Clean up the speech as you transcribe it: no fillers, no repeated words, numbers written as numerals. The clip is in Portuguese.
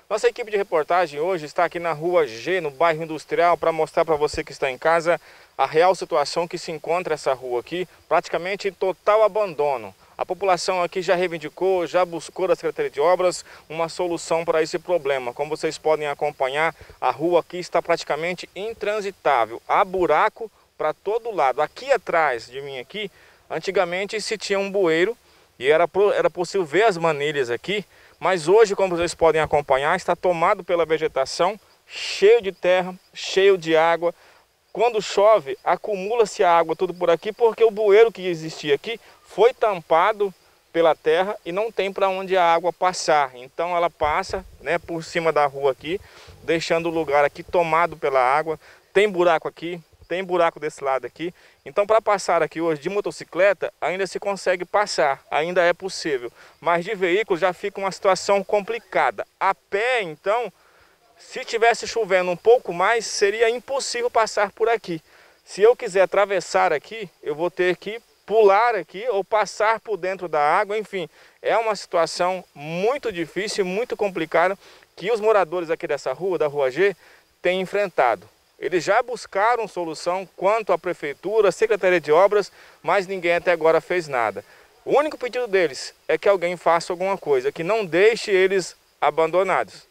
Nossa equipe de reportagem hoje está aqui na Rua G, no bairro Industrial, para mostrar para você que está em casa a real situação que se encontra essa rua aqui, praticamente em total abandono. A população aqui já reivindicou, já buscou da Secretaria de Obras uma solução para esse problema. Como vocês podem acompanhar, a rua aqui está praticamente intransitável. Há buraco para todo lado. Aqui atrás de mim aqui, antigamente se tinha um bueiro e era possível ver as manilhas aqui, mas hoje, como vocês podem acompanhar, está tomado pela vegetação, cheio de terra, cheio de água. Quando chove, acumula-se a água tudo por aqui, porque o bueiro que existia aqui foi tampado pela terra e não tem para onde a água passar. Então ela passa, né, por cima da rua aqui, deixando o lugar aqui tomado pela água. Tem buraco aqui, tem buraco desse lado aqui. Então para passar aqui hoje de motocicleta ainda se consegue passar, ainda é possível. Mas de veículo já fica uma situação complicada. A pé então, se tivesse chovendo um pouco mais, seria impossível passar por aqui. Se eu quiser atravessar aqui, eu vou ter que pular aqui ou passar por dentro da água. Enfim, é uma situação muito difícil e muito complicada que os moradores aqui dessa rua, da Rua G, têm enfrentado. Eles já buscaram solução quanto à Prefeitura, à Secretaria de Obras, mas ninguém até agora fez nada. O único pedido deles é que alguém faça alguma coisa, que não deixe eles abandonados.